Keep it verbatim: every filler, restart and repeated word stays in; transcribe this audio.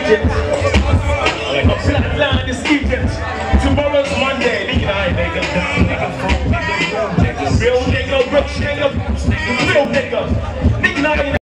Egypt. A black line is Egypt. Tomorrow's Monday. Nigga, I ain't nigga. Real nigga, real nigga, real nigga. Nigga, I ain't